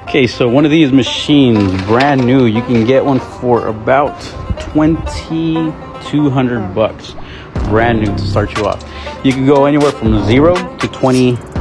Okay, so one of these machines, brand new, you can get one for about $2,200 bucks. Brand new to start you off. You can go anywhere from 0 to 20